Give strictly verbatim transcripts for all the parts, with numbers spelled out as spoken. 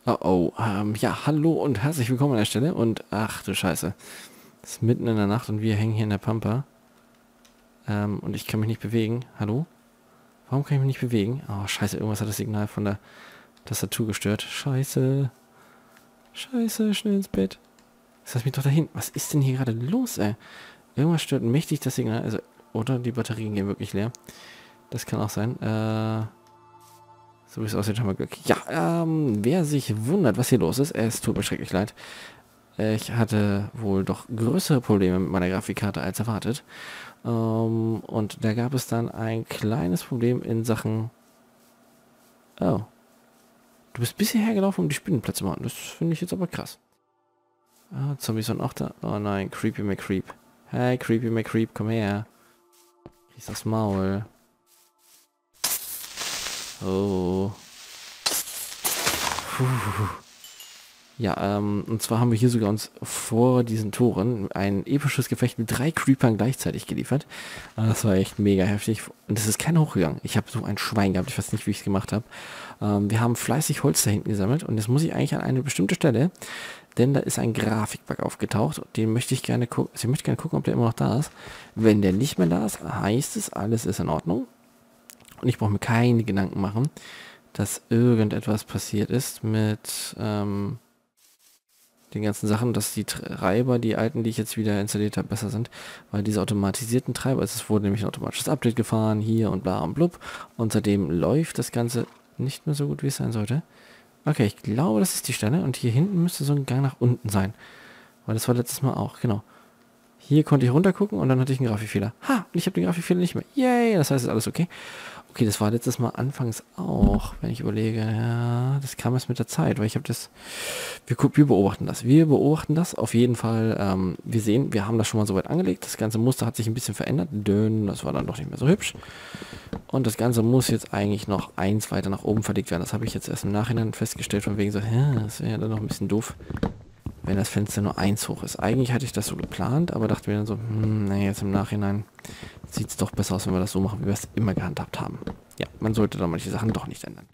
Oh, oh, ähm, ja, hallo und herzlich willkommen an der Stelle und ach du Scheiße. Es ist mitten in der Nacht und wir hängen hier in der Pampa. Ähm, und ich kann mich nicht bewegen. Hallo? Warum kann ich mich nicht bewegen? Oh, scheiße, irgendwas hat das Signal von der Tastatur gestört. Scheiße. Scheiße, schnell ins Bett. Jetzt lass mich doch dahin. Was ist denn hier gerade los, ey? Irgendwas stört mächtig das Signal. Also, oder die Batterien gehen wirklich leer. Das kann auch sein. Äh... So wie es aussieht, haben wir Glück. Ja, ähm, wer sich wundert, was hier los ist, es tut mir schrecklich leid. Ich hatte wohl doch größere Probleme mit meiner Grafikkarte als erwartet. Ähm, und da gab es dann ein kleines Problem in Sachen... Oh. Du bist bis hierher gelaufen, um die Spinnenplätze zu machen. Das finde ich jetzt aber krass. Ah, Zombies sind auch da. Oh nein, Creepy McCreep. Hey, Creepy McCreep, komm her. Kriegst das Maul. Oh. Puh. Ja, ähm, und zwar haben wir hier sogar uns vor diesen Toren ein episches Gefecht mit drei Creepern gleichzeitig geliefert. Äh, Das war echt mega heftig. Und es ist keiner hochgegangen. Ich habe so ein Schwein gehabt. Ich weiß nicht, wie ich es gemacht habe. Ähm, wir haben fleißig Holz da hinten gesammelt. Und jetzt muss ich eigentlich an eine bestimmte Stelle, denn da ist ein Grafikbug aufgetaucht. Den möchte ich gerne gucken. Also ich möchte gerne gucken, ob der immer noch da ist. Wenn der nicht mehr da ist, heißt es, alles ist in Ordnung. Und ich brauche mir keine Gedanken machen, dass irgendetwas passiert ist mit... Ähm, den ganzen Sachen, dass die Treiber, die alten, die ich jetzt wieder installiert habe, besser sind, weil diese automatisierten Treiber, es wurde nämlich ein automatisches Update gefahren, hier und bla und blub, und seitdem läuft das Ganze nicht mehr so gut, wie es sein sollte. Okay, ich glaube, das ist die Stelle, und hier hinten müsste so ein Gang nach unten sein, weil das war letztes Mal auch, genau. Hier konnte ich runtergucken und dann hatte ich einen Grafikfehler. Ha, und ich habe den Grafikfehler nicht mehr. Yay, das heißt, ist alles okay. Okay, das war letztes Mal anfangs auch, wenn ich überlege, ja, das kam erst mit der Zeit, weil ich habe das, wir, wir beobachten das, wir beobachten das auf jeden Fall, ähm, wir sehen, wir haben das schon mal so weit angelegt, das ganze Muster hat sich ein bisschen verändert, denn das war dann doch nicht mehr so hübsch und das Ganze muss jetzt eigentlich noch eins weiter nach oben verlegt werden, das habe ich jetzt erst im Nachhinein festgestellt, von wegen so, ja, das wäre ja dann noch ein bisschen doof, wenn das Fenster nur eins hoch ist. Eigentlich hatte ich das so geplant, aber dachte mir dann so, hm, naja, jetzt im Nachhinein sieht es doch besser aus, wenn wir das so machen, wie wir es immer gehandhabt haben. Ja, man sollte dann manche Sachen doch nicht ändern.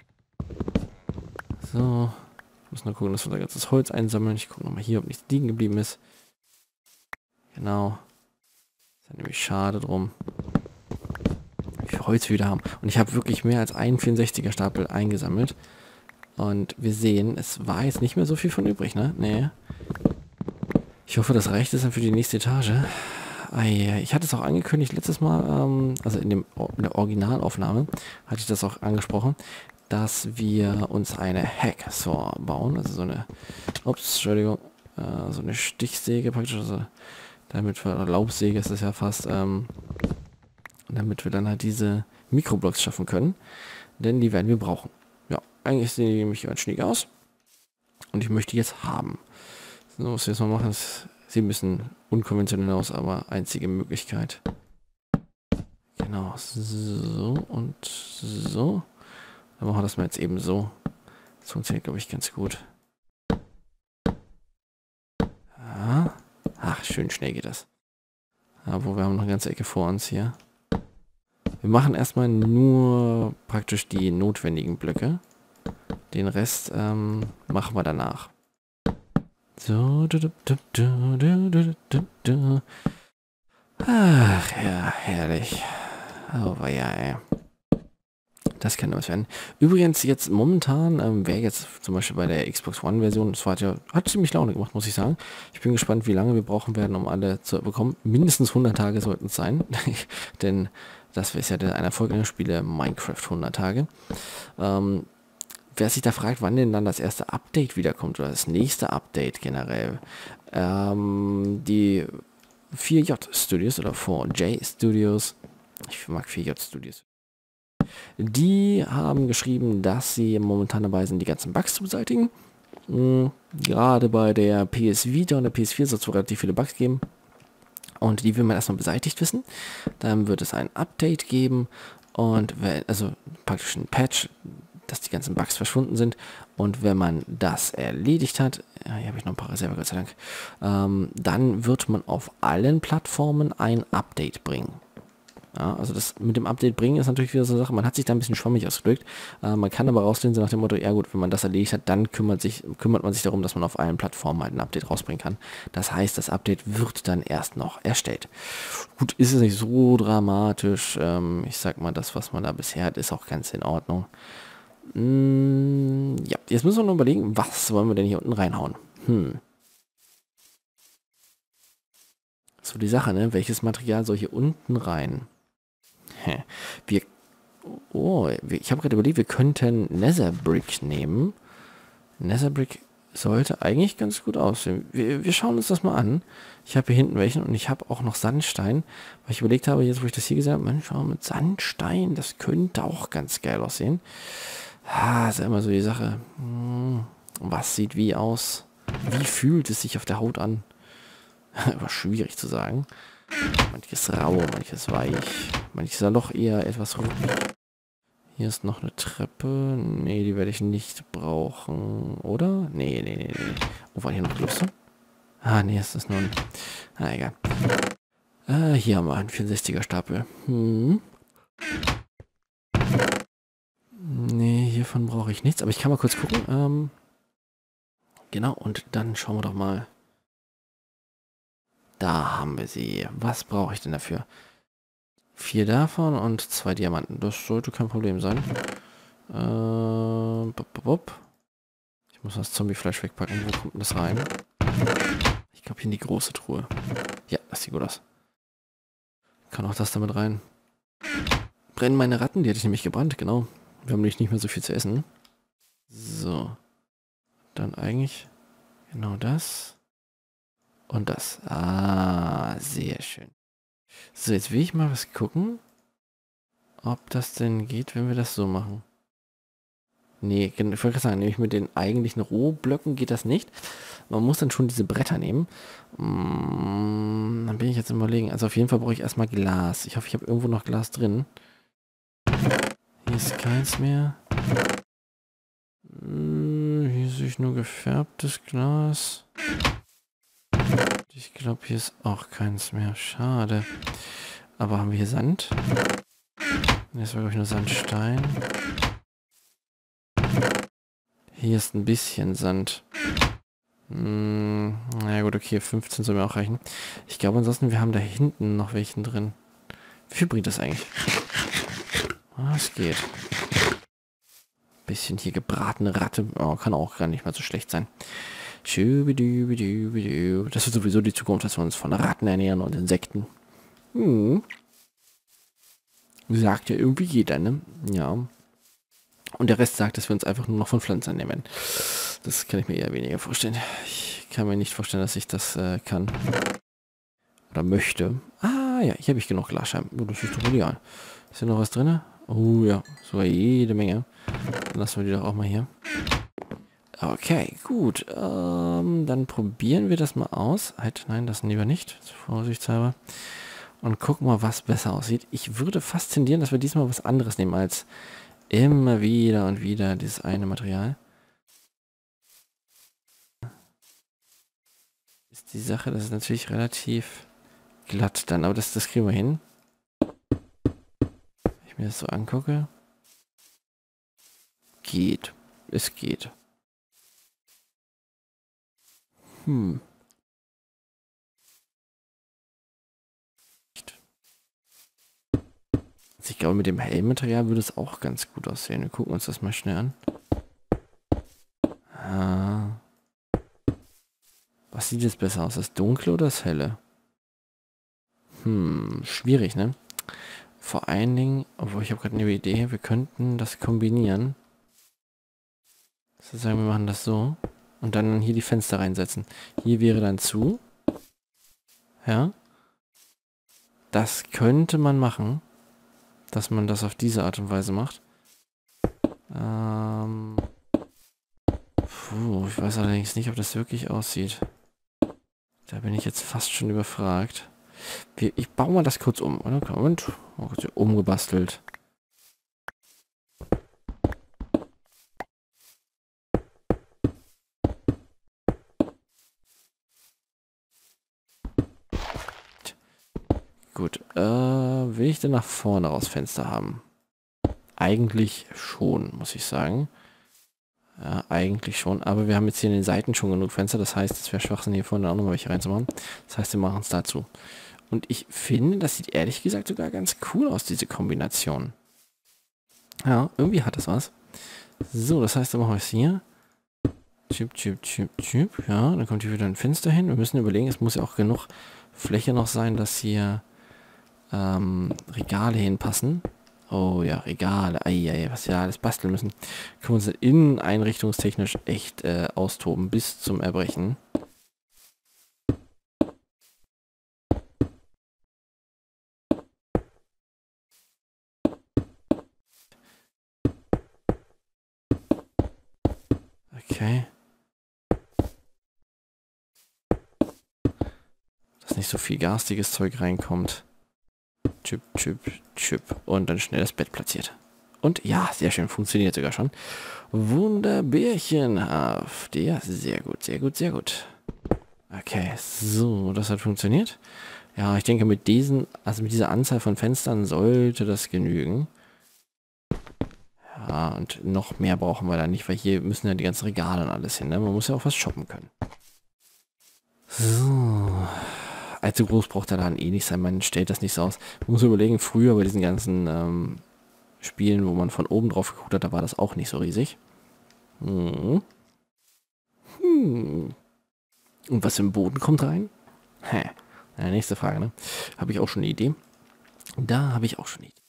So, ich muss nur gucken, dass wir da ganzes Holz einsammeln. Ich gucke nochmal hier, ob nichts liegen geblieben ist. Genau. Ist ja nämlich schade drum, wie viel Holz wir wieder haben. Und ich habe wirklich mehr als einen vierundsechziger Stapel eingesammelt. Und wir sehen, es war jetzt nicht mehr so viel von übrig, ne? Nee. Ich hoffe, das reicht jetzt dann für die nächste Etage. Ei, ich hatte es auch angekündigt letztes Mal, ähm, also in, dem, in der Originalaufnahme hatte ich das auch angesprochen, dass wir uns eine Hacksaw bauen, also so eine, ups, Entschuldigung, äh, so eine Stichsäge praktisch, also damit wir, oder Laubsäge ist es ja fast, ähm, damit wir dann halt diese Mikroblocks schaffen können, denn die werden wir brauchen. Ja, eigentlich sehen die nämlich ganz schniek aus und ich möchte die jetzt haben. So, was wir jetzt mal machen, ist, sieht ein bisschen unkonventionell aus, aber einzige Möglichkeit. Genau, so und so. Dann machen wir das mal jetzt eben so. Das funktioniert, glaube ich, ganz gut. Ja. Ach, schön schnell geht das. Aber wir haben noch eine ganze Ecke vor uns hier. Wir machen erstmal nur praktisch die notwendigen Blöcke. Den Rest ähm, machen wir danach. So, du, du, du, du, du, du, du. Ach ja, herrlich. Aber ja, ey. Das kann was werden. Übrigens jetzt momentan, ähm, wer jetzt zum Beispiel bei der Xbox One Version, das war ja, hat ziemlich Laune gemacht, muss ich sagen. Ich bin gespannt, wie lange wir brauchen werden, um alle zu bekommen. Mindestens hundert Tage sollten es sein. Denn das ist ja der einer Vorgängerspiele Minecraft hundert Tage. Ähm, Wer sich da fragt, wann denn dann das erste Update wiederkommt oder das nächste Update generell, ähm, die vier J Studios oder vier J Studios, ich mag vier J Studios, die haben geschrieben, dass sie momentan dabei sind, die ganzen Bugs zu beseitigen. Mhm, gerade bei der P S Vita und der P S vier soll es relativ viele Bugs geben. Und die will man erstmal beseitigt wissen. Dann wird es ein Update geben und wenn, also praktisch ein Patch, dass die ganzen Bugs verschwunden sind, und wenn man das erledigt hat, ja, hier habe ich noch ein paar Reserve, Gott sei Dank, ähm, dann wird man auf allen Plattformen ein Update bringen. Ja, also das mit dem Update bringen ist natürlich wieder so eine Sache, man hat sich da ein bisschen schwammig ausgedrückt. Äh, man kann aber rauslehnen, so nach dem Motto, ja gut, wenn man das erledigt hat, dann kümmert, sich, kümmert man sich darum, dass man auf allen Plattformen halt ein Update rausbringen kann. Das heißt, das Update wird dann erst noch erstellt. Gut, ist es nicht so dramatisch. Ähm, ich sag mal, das, was man da bisher hat, ist auch ganz in Ordnung. Mm, ja, jetzt müssen wir noch überlegen, was wollen wir denn hier unten reinhauen? Hm. So die Sache, ne? Welches Material soll hier unten rein? Hä. Wir, oh, wir, ich habe gerade überlegt, wir könnten Netherbrick nehmen. Netherbrick sollte eigentlich ganz gut aussehen. Wir, wir schauen uns das mal an. Ich habe hier hinten welchen und ich habe auch noch Sandstein, weil ich überlegt habe, jetzt wo ich das hier gesehen habe, Mensch, schau mal, mit Sandstein, das könnte auch ganz geil aussehen. Ah, ist ja immer so die Sache. Hm, was sieht wie aus? Wie fühlt es sich auf der Haut an? Aber schwierig zu sagen. Manches rau, manches weich. Manches dann doch eher etwas ruppig. Hier ist noch eine Treppe. Nee, die werde ich nicht brauchen. Oder? Nee, nee, nee, nee. Oh, war hier noch Lüfte? Ah, nee, ist das nur ein... Ah, egal. Äh, hier haben wir einen vierundsechziger Stapel. Hm. Nee, hiervon brauche ich nichts. Aber ich kann mal kurz gucken. Ähm, genau, und dann schauen wir doch mal. Da haben wir sie. Was brauche ich denn dafür? Vier davon und zwei Diamanten. Das sollte kein Problem sein. Äh, bup, bup, bup. Ich muss das Zombiefleisch wegpacken. Wo kommt denn das rein? Ich glaube hier in die große Truhe. Ja, das sieht gut aus. Kann auch das damit rein. Brennen meine Ratten? Die hätte ich nämlich gebrannt, genau. Wir haben nämlich nicht mehr so viel zu essen. So. Dann eigentlich genau das. Und das. Ah, sehr schön. So, jetzt will ich mal was gucken, ob das denn geht, wenn wir das so machen. Nee, ich wollte gerade sagen, nämlich mit den eigentlichen Rohblöcken geht das nicht. Man muss dann schon diese Bretter nehmen. Mm, dann bin ich jetzt im Überlegen. Also auf jeden Fall brauche ich erstmal Glas. Ich hoffe, ich habe irgendwo noch Glas drin. Hier ist keins mehr. Hier sehe ich nur gefärbtes Glas. Ich glaube, hier ist auch keins mehr. Schade. Aber haben wir hier Sand? Das war, glaube ich, nur Sandstein. Hier ist ein bisschen Sand. Hm, na gut, okay, fünfzehn soll mir auch reichen. Ich glaube ansonsten, wir haben da hinten noch welchen drin. Wie viel bringt das eigentlich? Ah, es geht. Bisschen hier gebratene Ratte. Oh, kann auch gar nicht mal so schlecht sein. Das wird sowieso die Zukunft, dass wir uns von Ratten ernähren und Insekten. Hm. Sagt ja irgendwie jeder, ne? Ja. Und der Rest sagt, dass wir uns einfach nur noch von Pflanzen ernähren. Das kann ich mir eher weniger vorstellen. Ich kann mir nicht vorstellen, dass ich das äh, kann. Oder möchte. Ah, ja, hier habe ich genug Glasscheiben. Oh, das ist doch ideal. Ist hier noch was drin? Oh ja, sogar jede Menge. Dann lassen wir die doch auch mal hier. Okay, gut. Ähm, dann probieren wir das mal aus. Halt, nein, das lieber nicht. Vorsichtshalber. Und gucken mal, was besser aussieht. Ich würde fast tendieren, dass wir diesmal was anderes nehmen als immer wieder und wieder dieses eine Material. Ist die Sache, das ist natürlich relativ glatt dann, aber das, das kriegen wir hin. Wenn ich mir das so angucke. Geht. Es geht. Hm. Ich glaube, mit dem Helmmaterial würde es auch ganz gut aussehen. Wir gucken uns das mal schnell an. Ah. Was sieht jetzt besser aus? Das Dunkle oder das Helle? Hm, schwierig, ne? Vor allen Dingen, obwohl ich habe gerade eine Idee, wir könnten das kombinieren. Sozusagen, wir machen das so. Und dann hier die Fenster reinsetzen. Hier wäre dann zu. Ja. Das könnte man machen. Dass man das auf diese Art und Weise macht. Ähm. Puh, ich weiß allerdings nicht, ob das wirklich aussieht. Da bin ich jetzt fast schon überfragt. Wir, ich baue mal das kurz um, oder? Moment. Oh, umgebastelt. Gut. Äh, will ich denn nach vorne raus Fenster haben? Eigentlich schon, muss ich sagen. Ja, eigentlich schon. Aber wir haben jetzt hier in den Seiten schon genug Fenster. Das heißt, es wäre Schwachsinn, hier vorne auch nochmal welche reinzumachen. Das heißt, wir machen es dazu. Und ich finde, das sieht ehrlich gesagt sogar ganz cool aus, diese Kombination. Ja, irgendwie hat das was. So, das heißt, dann machen wir es hier. Chip, chip, chip, chip. Ja, dann kommt hier wieder ein Fenster hin. Wir müssen überlegen, es muss ja auch genug Fläche noch sein, dass hier ähm, Regale hinpassen. Oh ja, Regale. Eieiei, was wir alles basteln müssen. Können wir uns inneneinrichtungstechnisch echt äh, austoben bis zum Erbrechen. Okay. Dass nicht so viel garstiges Zeug reinkommt. Chip, chip, chip. Und dann schnell das Bett platziert. Und ja, sehr schön. Funktioniert sogar schon. Wunderbärchenhaft. Ja, sehr gut, sehr gut, sehr gut. Okay, so, das hat funktioniert. Ja, ich denke mit diesen, also mit dieser Anzahl von Fenstern sollte das genügen. Ja, und noch mehr brauchen wir da nicht, weil hier müssen ja die ganzen Regale und alles hin. Ne? Man muss ja auch was shoppen können. So. Allzu groß braucht der Laden eh nicht sein, man stellt das nicht so aus. Man muss überlegen, früher bei diesen ganzen ähm, Spielen, wo man von oben drauf geguckt hat, da war das auch nicht so riesig. Hm. Hm. Und was im Boden kommt rein? Hä. Ja, nächste Frage, ne? Habe ich auch schon eine Idee? Da habe ich auch schon eine Idee.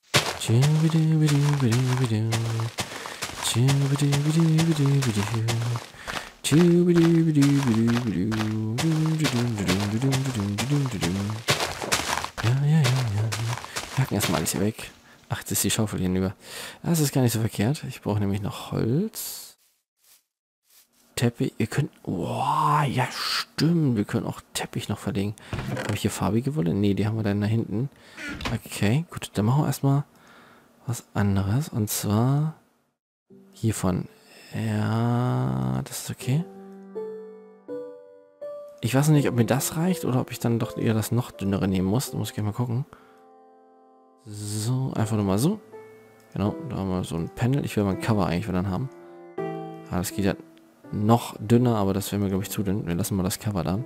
Ja, ja, ja, ja. Wir hacken erstmal alles hier weg. Ach, jetzt ist die Schaufel hier hinüber. Das ist gar nicht so verkehrt. Ich brauche nämlich noch Holz. Teppich. Ihr könnt... Boah, ja stimmt. Wir können auch Teppich noch verlegen. Habe ich hier farbige Wolle? Ne, die haben wir dann da hinten. Okay, gut. Dann machen wir erstmal was anderes. Und zwar hiervon. Ja, das ist okay. Ich weiß nicht, ob mir das reicht oder ob ich dann doch eher das noch dünnere nehmen muss. Da muss ich gleich mal gucken. So, einfach nur mal so. Genau, da haben wir so ein Panel. Ich will mal ein Cover eigentlich wieder dann haben. Ah, das geht ja noch dünner, aber das wäre mir, glaube ich, zu dünn. Wir lassen mal das Cover da.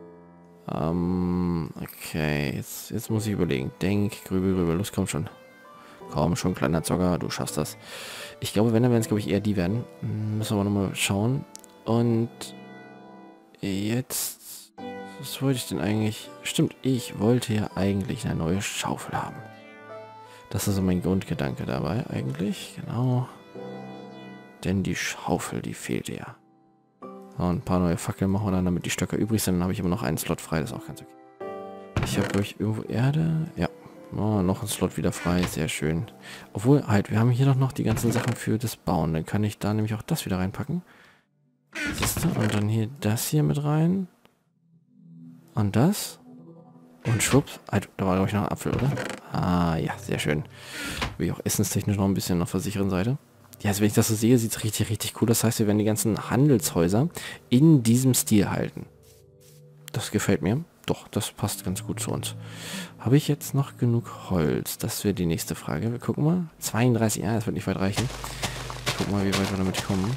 Ähm, okay, jetzt, jetzt muss ich überlegen. Denk, grübel, grübel, los, komm schon. Komm schon, kleiner Zocker, du schaffst das. Ich glaube, wenn, dann werden es, glaube ich, eher die werden. Müssen wir nochmal schauen. Und jetzt... Was wollte ich denn eigentlich? Stimmt, ich wollte ja eigentlich eine neue Schaufel haben. Das ist so mein Grundgedanke dabei eigentlich. Genau. Denn die Schaufel, die fehlt ja. So, ein paar neue Fackeln machen wir dann, damit die Stöcke übrig sind. Dann habe ich immer noch einen Slot frei. Das ist auch ganz okay. Ich habe, glaube ich, irgendwo Erde. Ja. Oh, noch ein Slot wieder frei. Sehr schön. Obwohl, halt, wir haben hier doch noch die ganzen Sachen für das Bauen. Dann kann ich da nämlich auch das wieder reinpacken. Siehst du? Und dann hier das hier mit rein. Und das. Und schwupps. Halt, da war, glaube ich, noch ein Apfel, oder? Ah, ja, sehr schön. Will ich auch essenstechnisch noch ein bisschen auf der sicheren Seite. Ja, also wenn ich das so sehe, sieht es richtig, richtig cool. Das heißt, wir werden die ganzen Handelshäuser in diesem Stil halten. Das gefällt mir. Doch, das passt ganz gut zu uns. Habe ich jetzt noch genug Holz? Das wäre die nächste Frage. Wir gucken mal. zweiunddreißig, ja, das wird nicht weit reichen. Gucken mal, wie weit wir damit kommen.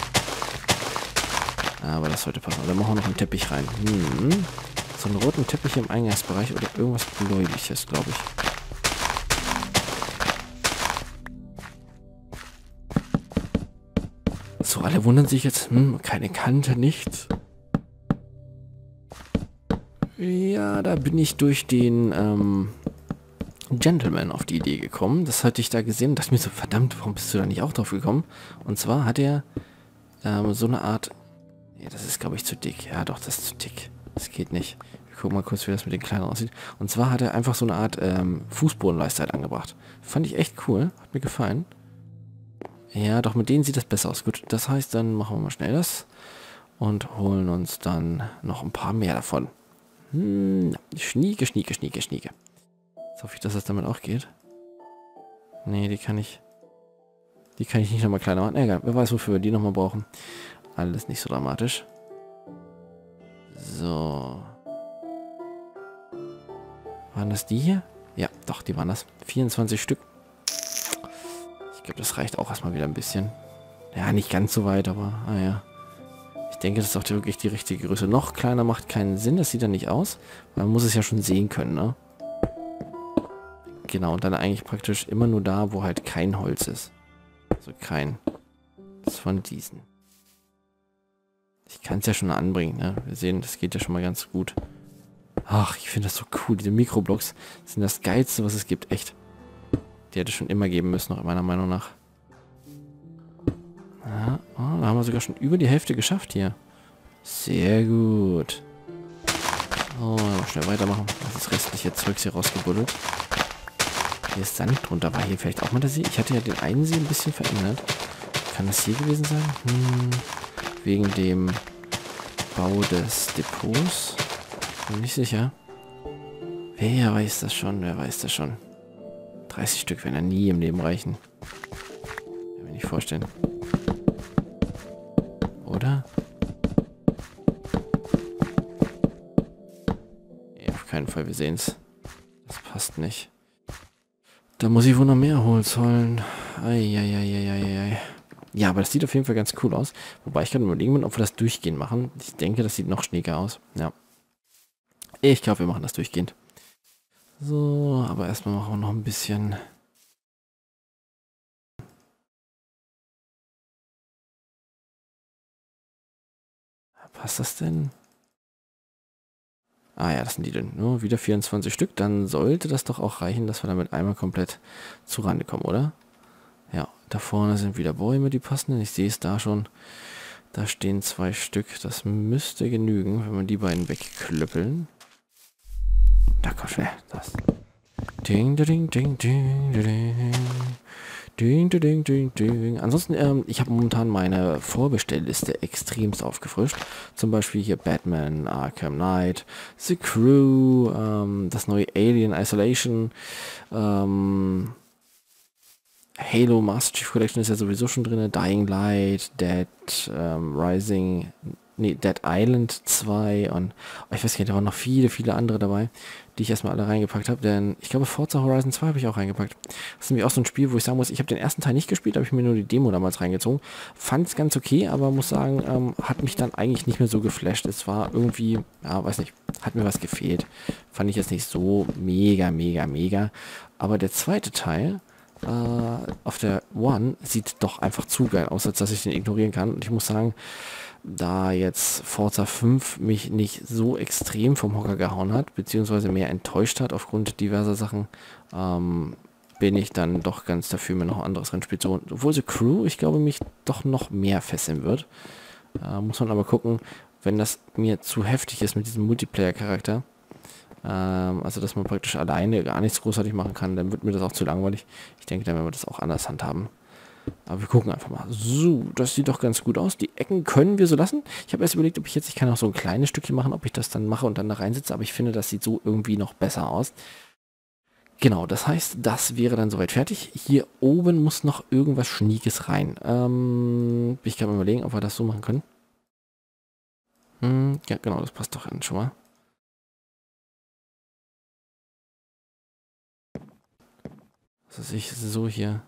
Aber das sollte passen. Dann machen wir noch einen Teppich rein. Hm. So einen roten Teppich im Eingangsbereich oder irgendwas Bläuliches, glaube ich. So, alle wundern sich jetzt, hm, keine Kante, nichts. Ja, da bin ich durch den ähm, Gentleman auf die Idee gekommen. Das hatte ich da gesehen und dachte mir so, verdammt, warum bist du da nicht auch drauf gekommen? Und zwar hat er ähm, so eine Art... Ja, das ist, glaube ich, zu dick. Ja, doch, das ist zu dick. Das geht nicht. Wir gucken mal kurz, wie das mit den Kleinen aussieht. Und zwar hat er einfach so eine Art ähm, Fußbodenleiste halt angebracht. Fand ich echt cool. Hat mir gefallen. Ja, doch mit denen sieht das besser aus. Gut, das heißt, dann machen wir mal schnell das. Und holen uns dann noch ein paar mehr davon. Hm, schnieke, schnieke, schnieke, schnieke. Jetzt hoffe ich, dass das damit auch geht. Nee, die kann ich... Die kann ich nicht nochmal kleiner machen. Egal, wer weiß, wofür wir die nochmal brauchen. Alles nicht so dramatisch. So. Waren das die hier? Ja, doch, die waren das. vierundzwanzig Stück. Ich glaube, das reicht auch erstmal wieder ein bisschen. Ja, nicht ganz so weit, aber naja. Ich denke, das ist auch die, wirklich die richtige Größe. Noch kleiner macht keinen Sinn, das sieht ja nicht aus. Man muss es ja schon sehen können, ne? Genau, und dann eigentlich praktisch immer nur da, wo halt kein Holz ist. Also kein. Das ist von diesen. Ich kann es ja schon anbringen, ne? Wir sehen, das geht ja schon mal ganz gut. Ach, ich finde das so cool. Diese Mikroblocks sind das Geilste, was es gibt. Echt. Die hätte es schon immer geben müssen, noch meiner Meinung nach. Ja, oh, da haben wir sogar schon über die Hälfte geschafft hier. Sehr gut. Oh, mal schnell weitermachen. Das restliche Zeugs hier rausgebuddelt. Hier ist Sand drunter. War hier vielleicht auch mal der See? Ich hatte ja den einen See ein bisschen verändert. Kann das hier gewesen sein? Hm, wegen dem Bau des Depots. Bin nicht sicher. Wer weiß das schon? Wer weiß das schon? dreißig Stück werden ja nie im Leben reichen. Kann mir nicht vorstellen. Oder? Nee, auf keinen Fall. Wir sehen es. Das passt nicht. Da muss ich wohl noch mehr Holz holen. Eieieiei. Ja, aber das sieht auf jeden Fall ganz cool aus. Wobei ich gerade überlegen bin, ob wir das durchgehend machen. Ich denke, das sieht noch schneeger aus. Ja. Ich glaube, wir machen das durchgehend. So, aber erstmal machen wir noch ein bisschen. Passt das denn? Ah ja, das sind die denn. Nur wieder vierundzwanzig Stück. Dann sollte das doch auch reichen, dass wir damit einmal komplett zu Rande kommen, oder? Ja, da vorne sind wieder Bäume, die passenden. Ich sehe es da schon. Da stehen zwei Stück. Das müsste genügen, wenn wir die beiden wegklöppeln. Da kommt schnell. Das. Ding, ding, ding, ding, ding. Ding, ding, ding, ding. Ansonsten, ähm, ich habe momentan meine Vorbestellliste extremst aufgefrischt. Zum Beispiel hier Batman, Arkham Knight, The Crew, ähm, das neue Alien Isolation, ähm, Halo Master Chief Collection ist ja sowieso schon drin, Dying Light, Dead ähm, Rising, nee, Dead Island zwei und oh, ich weiß nicht, da waren noch viele, viele andere dabei, die ich erstmal alle reingepackt habe, denn ich glaube Forza Horizon zwei habe ich auch reingepackt. Das ist nämlich auch so ein Spiel, wo ich sagen muss, ich habe den ersten Teil nicht gespielt, habe ich mir nur die Demo damals reingezogen, fand es ganz okay, aber muss sagen, ähm, hat mich dann eigentlich nicht mehr so geflasht. Es war irgendwie, ja, weiß nicht, hat mir was gefehlt. Fand ich jetzt nicht so mega, mega, mega, aber der zweite Teil Uh, auf der One sieht doch einfach zu geil aus, als dass ich den ignorieren kann. Und ich muss sagen, da jetzt Forza fünf mich nicht so extrem vom Hocker gehauen hat, beziehungsweise mehr enttäuscht hat aufgrund diverser Sachen, ähm, bin ich dann doch ganz dafür, mir noch ein anderes Rennspiel zu holen. Obwohl The Crew, ich glaube, mich doch noch mehr fesseln wird. Uh, muss man aber gucken, wenn das mir zu heftig ist mit diesem Multiplayer-Charakter, also dass man praktisch alleine gar nichts großartig machen kann, dann wird mir das auch zu langweilig. Ich denke, dann werden wir das auch anders handhaben. Aber wir gucken einfach mal. So, das sieht doch ganz gut aus. Die Ecken können wir so lassen. Ich habe erst überlegt, ob ich jetzt, ich kann auch so ein kleines Stückchen machen, ob ich das dann mache und dann da reinsetze, aber ich finde, das sieht so irgendwie noch besser aus. Genau, das heißt, das wäre dann soweit fertig. Hier oben muss noch irgendwas Schniekes rein. Ähm, ich kann mir überlegen, ob wir das so machen können. Hm, ja, genau, das passt doch schon mal. Das ich so hier.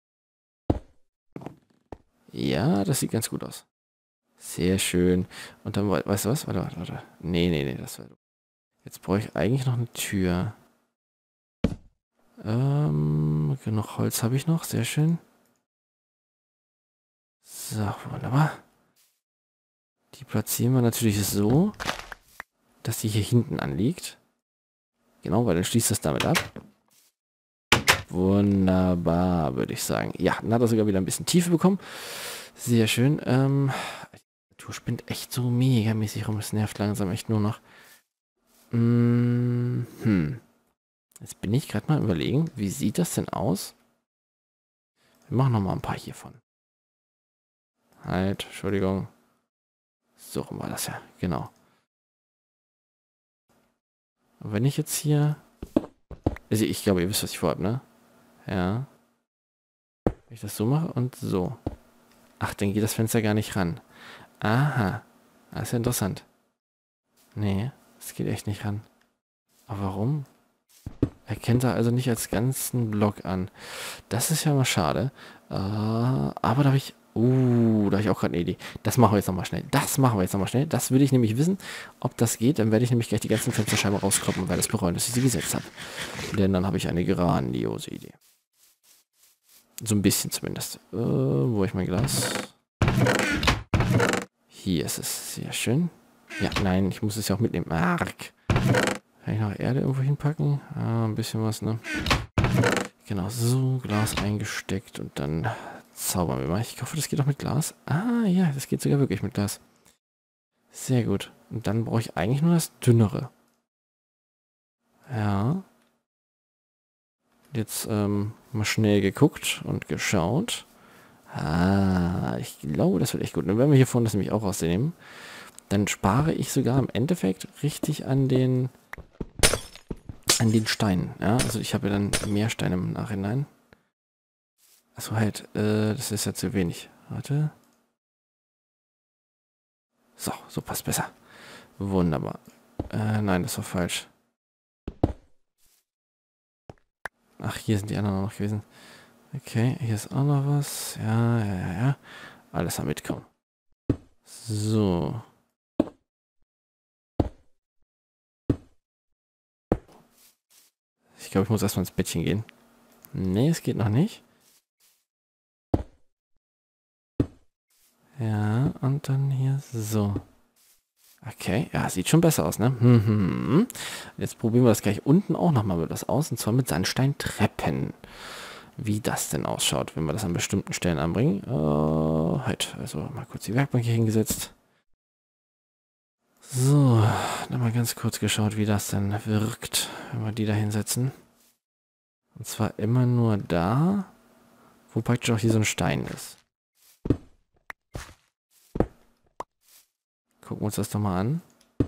Ja, das sieht ganz gut aus. Sehr schön. Und dann, weißt du was? Warte, warte, warte. Nee, nee, nee, das war. Jetzt brauche ich eigentlich noch eine Tür. Ähm, genug Holz habe ich noch. Sehr schön. So, wunderbar. Die platzieren wir natürlich so, dass die hier hinten anliegt. Genau, weil dann schließt das damit ab. Wunderbar, würde ich sagen. Ja, dann hat er sogar wieder ein bisschen Tiefe bekommen. Sehr schön. Ähm, du spinnt echt so megamäßig rum. Es nervt langsam echt nur noch. Mm, hm. Jetzt bin ich gerade mal überlegen, wie sieht das denn aus? Wir machen noch mal ein paar hiervon. Halt, Entschuldigung. So rum war das ja, genau. Und wenn ich jetzt hier... Also ich glaube, ihr wisst, was ich vorhabe, ne? Ja. Wenn ich das so mache und so. Ach, dann geht das Fenster gar nicht ran. Aha. Das ist ja interessant. Nee, es geht echt nicht ran. Aber warum? Erkennt er also nicht als ganzen Block an. Das ist ja mal schade. Äh, aber da habe ich... Uh, da habe ich auch gerade eine Idee. Das machen wir jetzt nochmal schnell. Das machen wir jetzt nochmal schnell. Das will ich nämlich wissen, ob das geht. Dann werde ich nämlich gleich die ganzen Fensterscheiben rauskloppen und werde es bereuen, dass ich sie gesetzt habe. Denn dann habe ich eine grandiose Idee. So ein bisschen zumindest. Äh, wo habe ich mein Glas? Hier ist es. Sehr schön. Ja, nein, ich muss es ja auch mitnehmen. Mark. Kann ich noch Erde irgendwo hinpacken? Ah, ein bisschen was, ne? Genau, so, Glas eingesteckt und dann zaubern wir mal. Ich hoffe, das geht auch mit Glas. Ah, ja, das geht sogar wirklich mit Glas. Sehr gut. Und dann brauche ich eigentlich nur das Dünnere. Ja. Jetzt ähm, mal schnell geguckt und geschaut. Ah, ich glaube, das wird echt gut. Und wenn wir hier vorne das nämlich auch rausnehmen, dann spare ich sogar im Endeffekt richtig an den an den Steinen. Ja, also ich habe ja dann mehr Steine im Nachhinein. Achso, halt, äh, das ist ja zu wenig. Warte. So, so passt besser. Wunderbar. Äh, nein, das war falsch. Ach, hier sind die anderen noch gewesen. Okay, hier ist auch noch was. Ja, ja, ja, ja. Alles am Mitkommen. So. Ich glaube, ich muss erstmal ins Bettchen gehen. Nee, es geht noch nicht. Ja, und dann hier so. Okay, ja, sieht schon besser aus, ne? Mhm. Jetzt probieren wir das gleich unten auch nochmal mit was aus. Und zwar mit Sandsteintreppen. Wie das denn ausschaut, wenn wir das an bestimmten Stellen anbringen. Äh, halt, also mal kurz die Werkbank hier hingesetzt. So, dann mal ganz kurz geschaut, wie das denn wirkt, wenn wir die da hinsetzen. Und zwar immer nur da, wo praktisch auch hier so ein Stein ist. Gucken wir uns das doch mal an.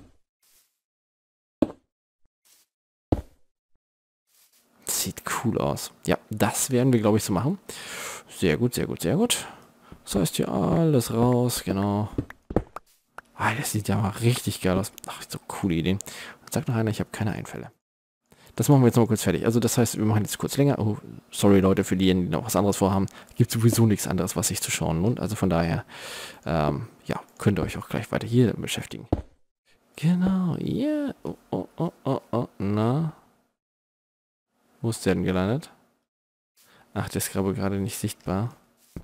Sieht cool aus. Ja, das werden wir, glaube ich, so machen. Sehr gut, sehr gut, sehr gut. Das heißt hier alles raus, genau. Ah, das sieht ja mal richtig geil aus. Ach, so coole Ideen. Und sagt noch einer, ich habe keine Einfälle. Das machen wir jetzt noch mal kurz fertig. Also das heißt, wir machen jetzt kurz länger. Oh, sorry Leute, für diejenigen, die noch was anderes vorhaben. Gibt sowieso nichts anderes, was sich zu schauen lohnt. Also von daher, ähm, ja, könnt ihr euch auch gleich weiter hier beschäftigen. Genau, ja. Yeah. Oh, oh, oh, oh, oh, na. Wo ist der denn gelandet? Ach, der ist glaube gerade nicht sichtbar.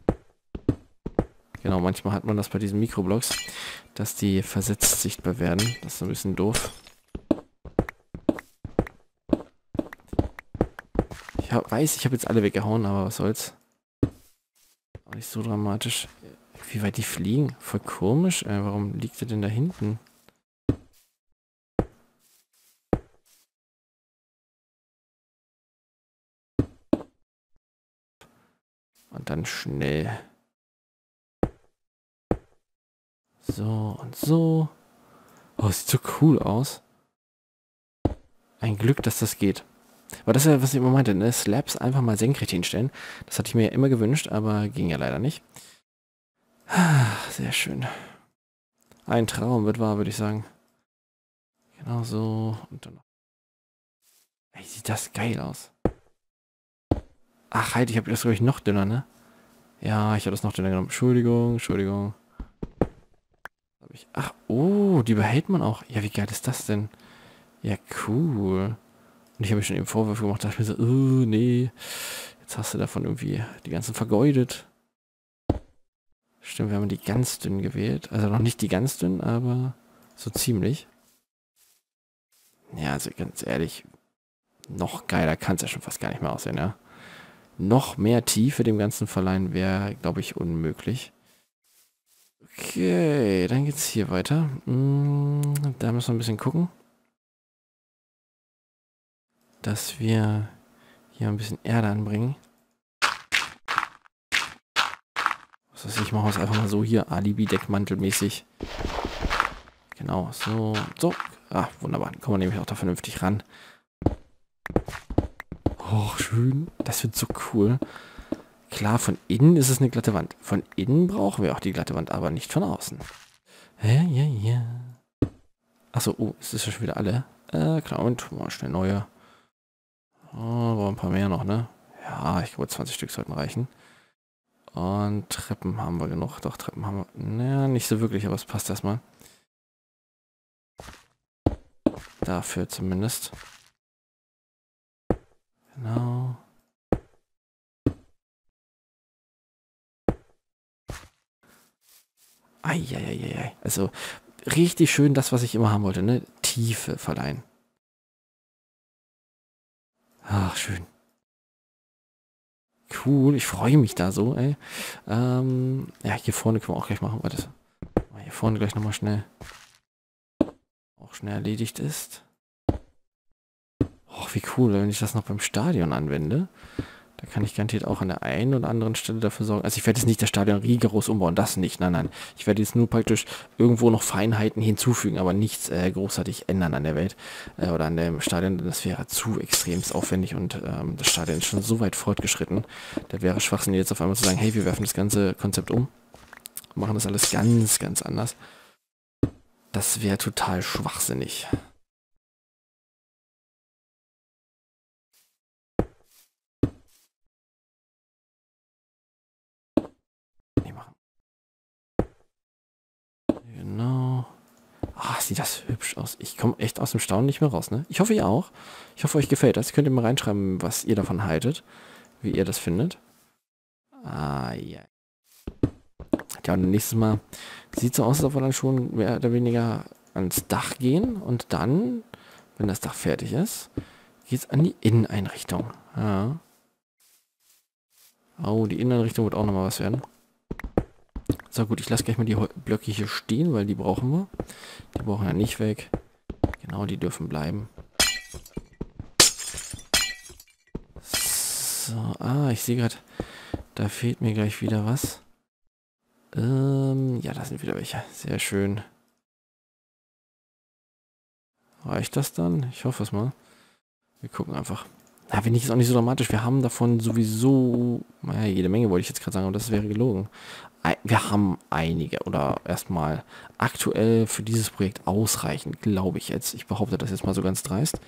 Genau, manchmal hat man das bei diesen Mikroblocks, dass die versetzt sichtbar werden. Das ist ein bisschen doof. Ich hab, weiß, ich habe jetzt alle weggehauen, aber was soll's. Auch nicht so dramatisch. Wie weit die fliegen? Voll komisch. Äh, warum liegt er denn da hinten? Und dann schnell. So und so. Oh, sieht so cool aus. Ein Glück, dass das geht. Aber das ist ja, was ich immer meinte, ne? Slabs einfach mal senkrecht hinstellen. Das hatte ich mir ja immer gewünscht, aber ging ja leider nicht. Sehr schön. Ein Traum wird wahr, würde ich sagen. Genau so. Und dann noch. Ey, sieht das geil aus. Ach, halt, ich habe das, glaube ich, noch dünner, ne? Ja, ich habe das noch dünner genommen. Entschuldigung, Entschuldigung. Hab ich, ach, oh, die behält man auch. Ja, wie geil ist das denn? Ja, cool. Und ich habe mir schon eben Vorwürfe gemacht, dachte ich mir so, oh, nee. Jetzt hast du davon irgendwie die ganzen vergeudet. Stimmt, wir haben die ganz dünn gewählt. Also noch nicht die ganz dünn, aber so ziemlich. Ja, also ganz ehrlich, noch geiler kann es ja schon fast gar nicht mehr aussehen, ja. Noch mehr Tiefe dem Ganzen verleihen wäre, glaube ich, unmöglich. Okay, dann geht's hier weiter. Hm, da müssen wir ein bisschen gucken, dass wir hier ein bisschen Erde anbringen. Was weiß ich, ich mache es einfach mal so hier, Alibi-Deckmantel-mäßig. Genau, so, so. Ah, wunderbar, dann kommen wir nämlich auch da vernünftig ran. Oh, schön. Das wird so cool. Klar, von innen ist es eine glatte Wand. Von innen brauchen wir auch die glatte Wand, aber nicht von außen. Ja, ja, ja. Achso, oh, es ist ja schon wieder alle. Äh, klar, und mal schnell neue. Oh, aber ein paar mehr noch, ne? Ja, ich glaube zwanzig Stück sollten reichen. Und Treppen haben wir genug. Doch, Treppen haben wir. Naja, nicht so wirklich, aber es passt erstmal. Dafür zumindest. Genau. Eieieiei. Also, richtig schön das, was ich immer haben wollte, ne? Tiefe verleihen. Ach, schön. Cool, ich freue mich da so, ey. Ähm, ja, hier vorne können wir auch gleich machen. Warte. Hier vorne gleich nochmal schnell. Auch schnell erledigt ist. Och, wie cool, wenn ich das noch beim Stadion anwende. Da kann ich garantiert auch an der einen oder anderen Stelle dafür sorgen. Also ich werde jetzt nicht das Stadion rigoros umbauen, das nicht. Nein, nein. Ich werde jetzt nur praktisch irgendwo noch Feinheiten hinzufügen, aber nichts äh, großartig ändern an der Welt äh, oder an dem Stadion. Das wäre zu extremst aufwendig und ähm, das Stadion ist schon so weit fortgeschritten. Da wäre schwachsinnig jetzt auf einmal zu sagen, hey, wir werfen das ganze Konzept um. Machen das alles ganz, ganz anders. Das wäre total schwachsinnig. Genau. Ah, sieht das hübsch aus. Ich komme echt aus dem Staunen nicht mehr raus, ne? Ich hoffe, ihr auch. Ich hoffe, euch gefällt das. Könnt ihr mal reinschreiben, was ihr davon haltet. Wie ihr das findet. Ah, ja. Ja, und nächstes Mal sieht so aus, als ob wir dann schon mehr oder weniger ans Dach gehen. Und dann, wenn das Dach fertig ist, geht es an die Inneneinrichtung. Ja. Oh, die Inneneinrichtung wird auch nochmal was werden. So gut, ich lasse gleich mal die Blöcke hier stehen, weil die brauchen wir. Die brauchen ja nicht weg. Genau, die dürfen bleiben. So, ah, ich sehe gerade, da fehlt mir gleich wieder was. Ähm, ja, da sind wieder welche. Sehr schön. Reicht das dann? Ich hoffe es mal. Wir gucken einfach. Na, wenn nicht, ist auch nicht so dramatisch. Wir haben davon sowieso, naja, jede Menge wollte ich jetzt gerade sagen, aber das wäre gelogen. Wir haben einige oder erstmal aktuell für dieses Projekt ausreichend, glaube ich jetzt. Ich behaupte das jetzt mal so ganz dreist.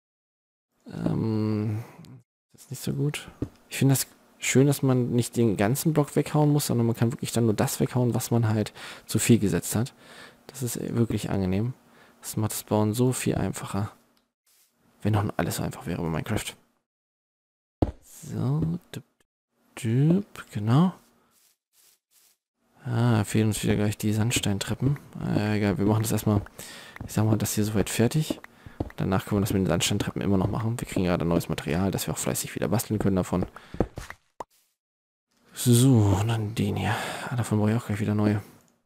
Ähm, das ist nicht so gut. Ich finde das schön, dass man nicht den ganzen Block weghauen muss, sondern man kann wirklich dann nur das weghauen, was man halt zu viel gesetzt hat. Das ist wirklich angenehm. Das macht das Bauen so viel einfacher. Wenn noch alles so einfach wäre bei Minecraft. So, düpp, düpp, genau. Ah, fehlen uns wieder gleich die Sandsteintreppen. Äh, egal, wir machen das erstmal, ich sag mal, das hier soweit fertig. Danach können wir das mit den Sandsteintreppen immer noch machen. Wir kriegen gerade neues Material, dass wir auch fleißig wieder basteln können davon. So, und dann den hier. Ah, davon brauche ich auch gleich wieder neue.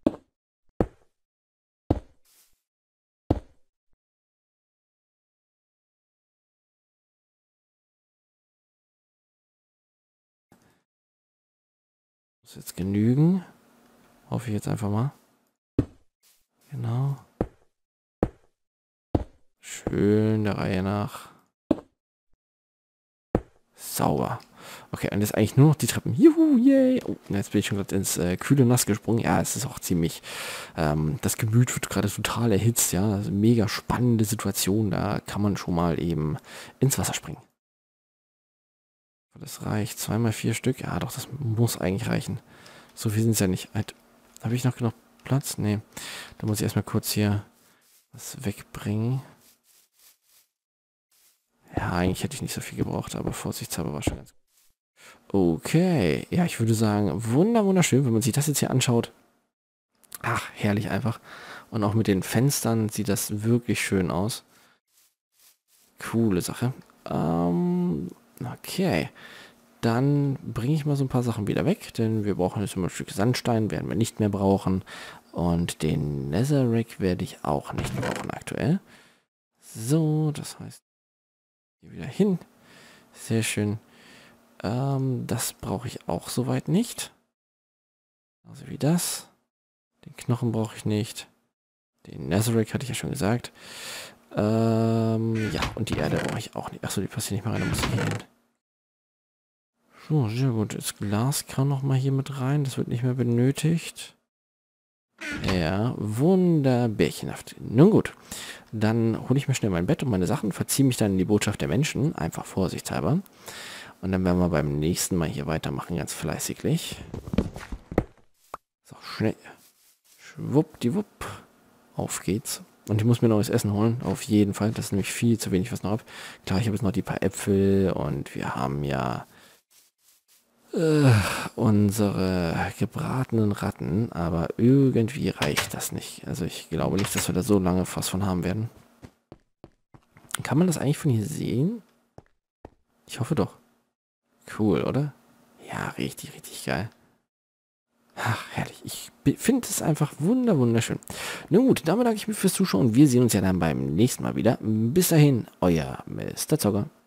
Muss jetzt genügen. Hoffe ich jetzt einfach mal. Genau. Schön der Reihe nach. Sauber. Okay, und jetzt eigentlich nur noch die Treppen. Juhu, yay. Oh, jetzt bin ich schon gerade ins äh, kühle Nass gesprungen. Ja, es ist auch ziemlich... Ähm, das Gemüt wird gerade total erhitzt, ja. Also mega spannende Situation. Da kann man schon mal eben ins Wasser springen. Das reicht. Zweimal vier Stück. Ja, doch, das muss eigentlich reichen. So viel sind es ja nicht. Halt, habe ich noch genug Platz? Nee. Da muss ich erstmal kurz hier was wegbringen. Ja, eigentlich hätte ich nicht so viel gebraucht, aber vorsichtshalber war schon ganz gut. Okay, ja, ich würde sagen, wunder, wunderschön, wenn man sich das jetzt hier anschaut. Ach, herrlich einfach. Und auch mit den Fenstern sieht das wirklich schön aus. Coole Sache. Ähm, okay. Dann bringe ich mal so ein paar Sachen wieder weg, denn wir brauchen jetzt immer ein Stück Sandstein, werden wir nicht mehr brauchen. Und den Netherrack werde ich auch nicht brauchen aktuell. So, das heißt, hier wieder hin. Sehr schön. Ähm, das brauche ich auch soweit nicht. Also wie das. Den Knochen brauche ich nicht. Den Netherrack hatte ich ja schon gesagt. Ähm, ja, und die Erde brauche ich auch nicht. Achso, die passiert nicht mehr rein, da muss ich hier hin. So, sehr gut. Das Glas kann noch mal hier mit rein. Das wird nicht mehr benötigt. Ja, wunderbärchenhaft. Nun gut, dann hole ich mir schnell mein Bett und meine Sachen, verziehe mich dann in die Botschaft der Menschen, einfach vorsichtshalber. Und dann werden wir beim nächsten Mal hier weitermachen, ganz fleißiglich. So, schnell. Schwuppdiwupp. Auf geht's. Und ich muss mir neues Essen holen, auf jeden Fall. Das ist nämlich viel zu wenig, was noch ab. Klar, ich habe jetzt noch die paar Äpfel und wir haben ja äh, unsere gebratenen Ratten, aber irgendwie reicht das nicht. Also ich glaube nicht, dass wir da so lange was von haben werden. Kann man das eigentlich von hier sehen? Ich hoffe doch. Cool, oder? Ja, richtig, richtig geil. Ach, herrlich. Ich finde es einfach wunder, wunderschön. Nun gut, damit danke ich mir fürs Zuschauen. Wir sehen uns ja dann beim nächsten Mal wieder. Bis dahin, euer Mister Zocker.